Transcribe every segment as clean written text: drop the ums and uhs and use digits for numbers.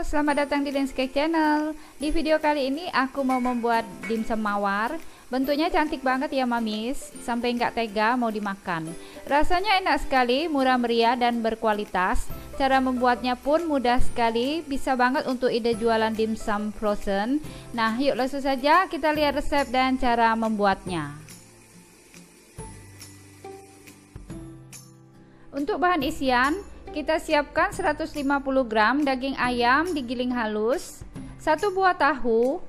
selamat datang di Dance Cake Channel. Di video kali ini aku mau membuat dimsum mawar. Bentuknya cantik banget ya mamis, sampai nggak tega mau dimakan. Rasanya enak sekali, murah meriah dan berkualitas. Cara membuatnya pun mudah sekali, bisa banget untuk ide jualan dimsum frozen. Nah, yuk langsung saja kita lihat resep dan cara membuatnya. Untuk bahan isian, kita siapkan 150 gram daging ayam digiling halus, 1 buah tahu,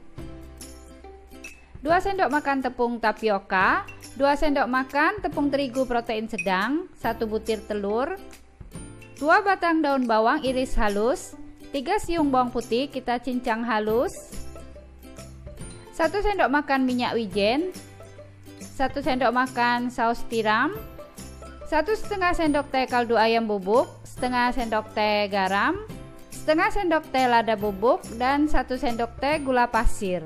2 sendok makan tepung tapioka, 2 sendok makan tepung terigu protein sedang, 1 butir telur, 2 batang daun bawang iris halus, 3 siung bawang putih kita cincang halus, 1 sendok makan minyak wijen, 1 sendok makan saus tiram, 1,5 sendok teh kaldu ayam bubuk, setengah sendok teh garam, setengah sendok teh lada bubuk, dan 1 sendok teh gula pasir.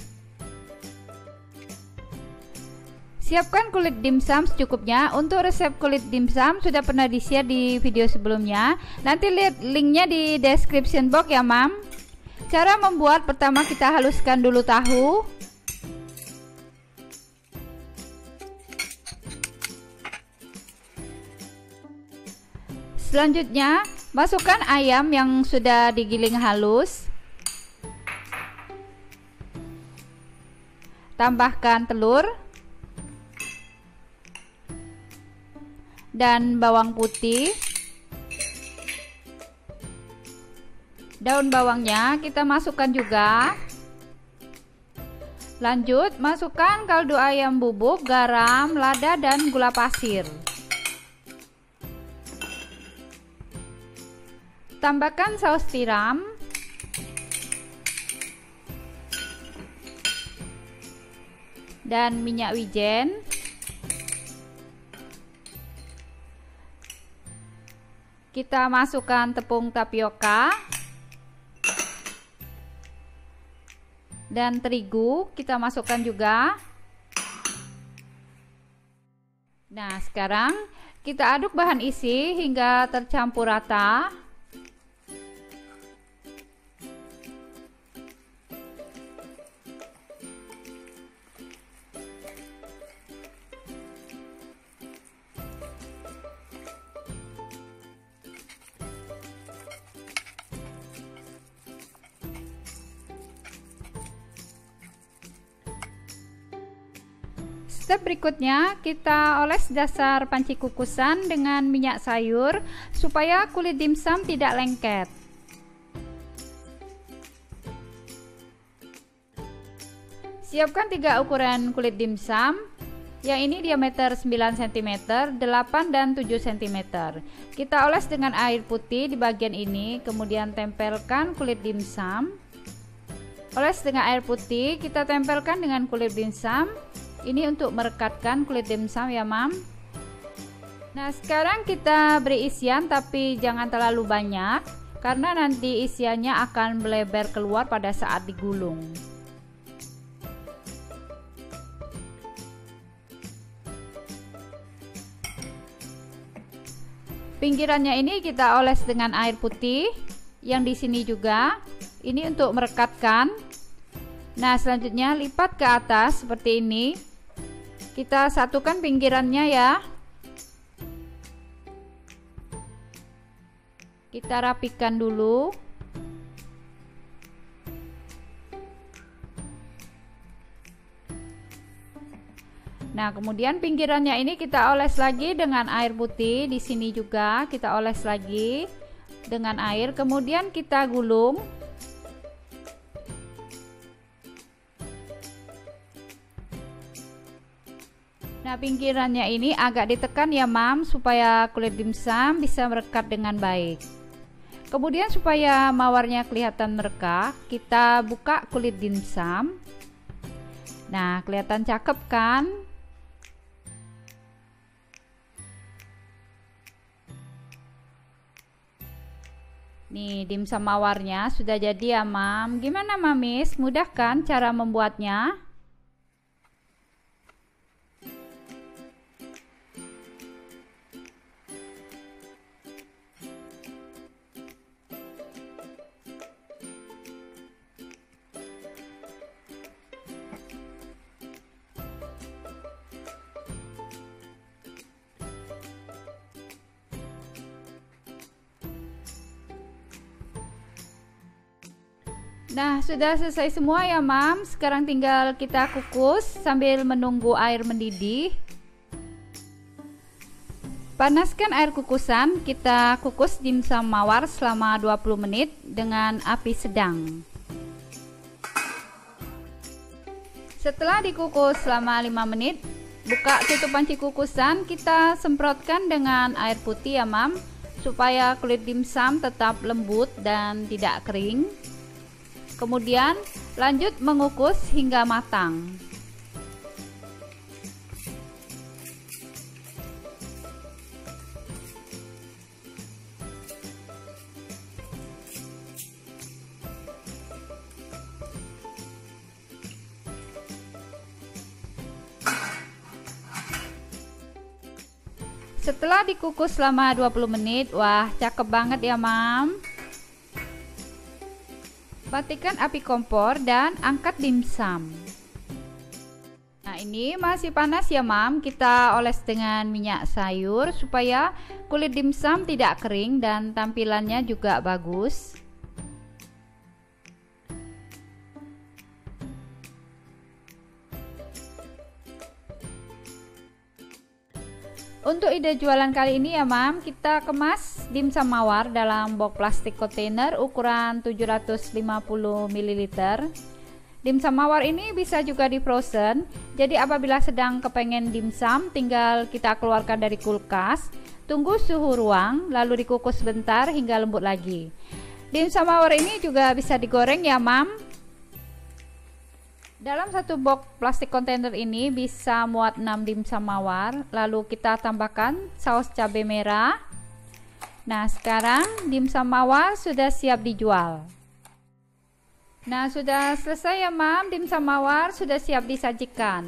Siapkan kulit dimsum secukupnya. Untuk resep kulit dimsum sudah pernah di-share di video sebelumnya. Nanti lihat linknya di description box ya mam. Cara membuat, pertama kita haluskan dulu tahu. Selanjutnya, masukkan ayam yang sudah digiling halus. Tambahkan telur dan bawang putih. Daun bawangnya kita masukkan juga. Lanjut, masukkan kaldu ayam bubuk, garam, lada, dan gula pasir. Tambahkan saus tiram, dan minyak wijen. Kita masukkan tepung tapioka dan terigu, kita masukkan juga. Nah, sekarang kita aduk bahan isi hingga tercampur rata. Step berikutnya, kita oles dasar panci kukusan dengan minyak sayur supaya kulit dimsum tidak lengket. Siapkan 3 ukuran kulit dimsum. Yang ini diameter 9 cm, 8 dan 7 cm. Kita oles dengan air putih di bagian ini, kemudian tempelkan kulit dimsum. Oles dengan air putih, kita tempelkan dengan kulit dimsum. Ini untuk merekatkan kulit dimsum ya mam. Nah, sekarang kita beri isian tapi jangan terlalu banyak, karena nanti isiannya akan melebar keluar pada saat digulung. Pinggirannya ini kita oles dengan air putih, yang di sini juga. Ini untuk merekatkan. Nah, selanjutnya lipat ke atas seperti ini. Kita satukan pinggirannya ya. Kita rapikan dulu. Nah, kemudian pinggirannya ini kita oles lagi dengan air putih. Di sini juga kita oles lagi dengan air. Kemudian kita gulung. Nah, pinggirannya ini agak ditekan ya mam, supaya kulit dimsum bisa merekat dengan baik. Kemudian supaya mawarnya kelihatan merekah, kita buka kulit dimsum. Nah, kelihatan cakep kan? Nih, dimsum mawarnya sudah jadi ya mam. Gimana mamis? Mudah kan cara membuatnya? Nah, sudah selesai semua ya, Mam. Sekarang tinggal kita kukus sambil menunggu air mendidih. Panaskan air kukusan, kita kukus dimsum mawar selama 20 menit dengan api sedang. Setelah dikukus selama 5 menit, buka tutup panci kukusan, kita semprotkan dengan air putih ya, Mam, supaya kulit dimsum tetap lembut dan tidak kering. Kemudian lanjut mengukus hingga matang. Setelah dikukus selama 20 menit, wah cakep banget ya, Mam. Matikan api kompor dan angkat dimsum. Nah, ini masih panas ya, Mam. Kita oles dengan minyak sayur supaya kulit dimsum tidak kering dan tampilannya juga bagus. Untuk ide jualan kali ini ya, Mam, kita kemas dimsum mawar dalam box plastik kontainer ukuran 750 ml. Dimsum mawar ini bisa juga di frozen, jadi apabila sedang kepengen dimsum tinggal kita keluarkan dari kulkas, tunggu suhu ruang, lalu dikukus sebentar hingga lembut lagi. Dimsum mawar ini juga bisa digoreng ya, Mam. Dalam satu box plastik kontainer ini bisa muat 6 dimsum mawar, lalu kita tambahkan saus cabai merah. Nah, sekarang dimsum mawar sudah siap dijual. Nah, sudah selesai ya, Mam, dimsum mawar sudah siap disajikan.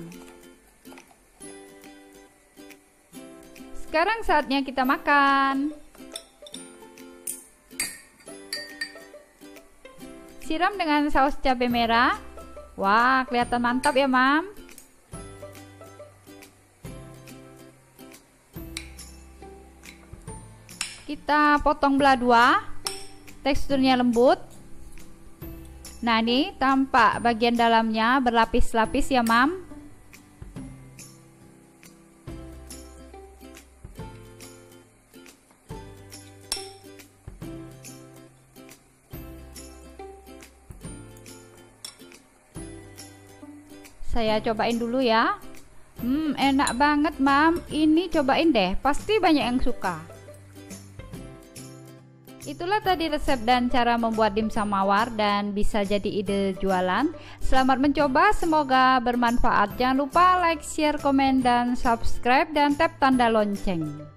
Sekarang saatnya kita makan. Siram dengan saus cabai merah. Wah, kelihatan mantap ya, Mam. Kita potong belah dua, teksturnya lembut. Nah, ini tampak bagian dalamnya berlapis-lapis ya, Mam. Saya cobain dulu ya. Enak banget, Mam. Ini cobain deh, pasti banyak yang suka. Itulah tadi resep dan cara membuat dimsum mawar dan bisa jadi ide jualan. Selamat mencoba, semoga bermanfaat. Jangan lupa like, share, komen, dan subscribe dan tap tanda lonceng.